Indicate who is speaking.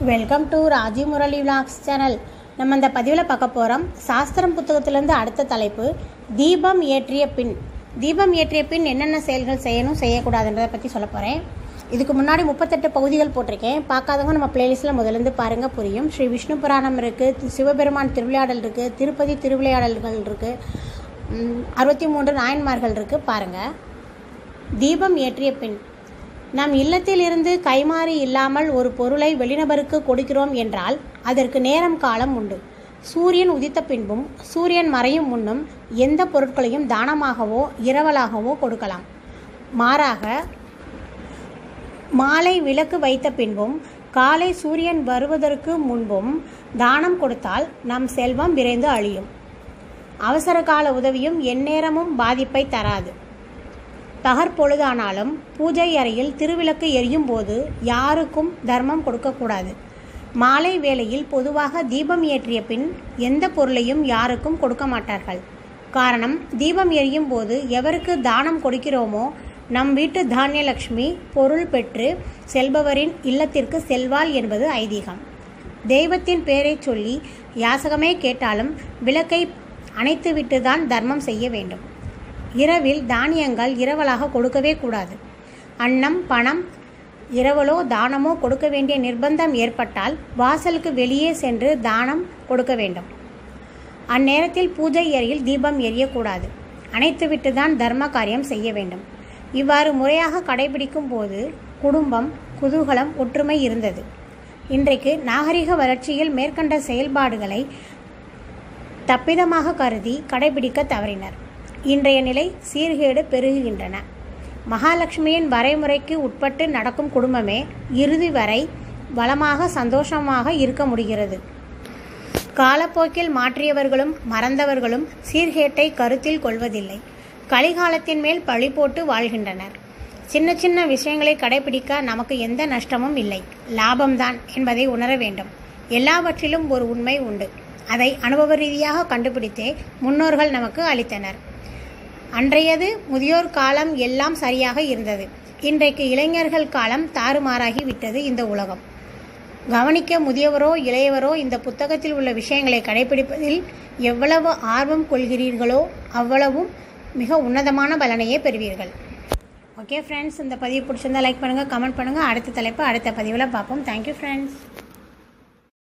Speaker 1: Welcome to Raji Murali vlogs channel. நம்ம இந்த பதிவில் பார்க்க போகிறோம் சாஸ்திரம் புத்தகத்திலேருந்து அடுத்த தலைப்பு தீபம் ஏற்றிய பின். தீபம் ஏற்றிய பின் என்னென்ன செயல்கள் செய்யணும் செய்யக்கூடாதுன்றதை பற்றி சொல்ல போகிறேன். இதுக்கு முன்னாடி 38 பகுதிகள் போட்டிருக்கேன். பார்க்காதவங்க நம்ம பிளேலிஸ்ட்டில் முதலேருந்து பாருங்கள், புரியும். ஸ்ரீ விஷ்ணு புராணம் இருக்குது, சிவபெருமான் திருவிளையாடல் இருக்குது, திருப்பதி திருவிளையாடல்கள் இருக்குது, 63 நாயன்மார்கள் இருக்குது. பாருங்கள். தீபம் ஏற்றிய பின் நம் இல்லத்திலிருந்து கைமாறி இல்லாமல் ஒரு பொருளை வெளிநபருக்கு கொடுக்கிறோம் என்றால் அதற்கு நேரம் காலம் உண்டு. சூரியன் உதித்த பின்பும் சூரியன் மறையும் முன்னும் எந்த பொருட்களையும் தானமாகவோ இரவலாகவோ கொடுக்கலாம். மாறாக மாலை விளக்கு வைத்த பின்பும் காலை சூரியன் வருவதற்கு முன்பும் தானம் கொடுத்தால் நம் செல்வம் விரைந்து அழியும். அவசர கால உதவியும் எந்நேரமும் பாதிப்பை தராது. பகற்பொழுதானாலும் பூஜை அறையில் திருவிளக்கு எரியும் போது யாருக்கும் தர்மம் கொடுக்கக்கூடாது. மாலை வேளையில் பொதுவாக தீபம் ஏற்றிய பின் எந்த பொருளையும் யாருக்கும் கொடுக்க மாட்டார்கள். காரணம், தீபம் எரியும் போது எவருக்கு தானம் கொடுக்கிறோமோ நம் வீட்டு தானியலட்சுமி பொருள் பெற்று செல்பவரின் இல்லத்திற்கு செல்வாள் என்பது ஐதீகம். தெய்வத்தின் பெயரை சொல்லி யாசகமே கேட்டாலும் விளக்கை அணைத்துவிட்டு தான் தர்மம் செய்ய வேண்டும். இரவில் தானியங்கள் இரவலாக கொடுக்கவே கூடாது. அன்னம் பணம் இரவலோ தானமோ கொடுக்க வேண்டிய நிர்பந்தம் ஏற்பட்டால் வாசலுக்கு வெளியே சென்று தானம் கொடுக்க வேண்டும். அந்நேரத்தில் பூஜை அறையில் தீபம் எரியக்கூடாது. அணைத்துவிட்டு தான் தர்ம காரியம் செய்ய வேண்டும். இவ்வாறு முறையாக கடைபிடிக்கும் போது குடும்பம் குதூகலம் ஒற்றுமை இருந்தது. இன்றைக்கு நாகரிக வளர்ச்சியில் மேற்கண்ட செயல்பாடுகளை தப்பிதமாக கருதி கடைபிடிக்க தவறினர். இன்றைய நிலை சீர்கேடு பெருகுகின்றன. மகாலட்சுமியின் வரைமுறைக்கு உட்பட்டு நடக்கும் குடும்பமே இறுதி வரை வளமாக சந்தோஷமாக இருக்க முடிகிறது. காலப்போக்கில் மாற்றியவர்களும் மறந்தவர்களும் சீர்கேட்டை கருத்தில் கொள்வதில்லை. கலிகாலத்தின் மேல் பழி போட்டு வாழ்கின்றனர். சின்ன சின்ன விஷயங்களை கடைபிடிக்க நமக்கு எந்த நஷ்டமும் இல்லை, லாபம்தான் என்பதை உணர வேண்டும். எல்லாவற்றிலும் ஒரு உண்மை உண்டு. அதை அனுபவ ரீதியாக கண்டுபிடித்தே முன்னோர்கள் நமக்கு அளித்தனர். அன்றையது முதியோர் காலம் எல்லாம் சரியாக இருந்தது. இன்றைக்கு இளைஞர்கள் காலம் தாறுமாறாகி விட்டது. இந்த உலகம் கவனிக்க முதியவரோ இளையவரோ இந்த புத்தகத்தில் உள்ள விஷயங்களை கடைபிடிப்பதில் எவ்வளவு ஆர்வம் கொள்கிறீர்களோ அவ்வளவும் மிக உன்னதமான பலனையே பெறுவீர்கள். ஓகே ஃப்ரெண்ட்ஸ், இந்த பதிவு பிடிச்சிருந்தா லைக் பண்ணுங்கள், கமெண்ட் பண்ணுங்கள். அடுத்த தலைப்பு அடுத்த பதிவில் பார்ப்போம். Thank you friends.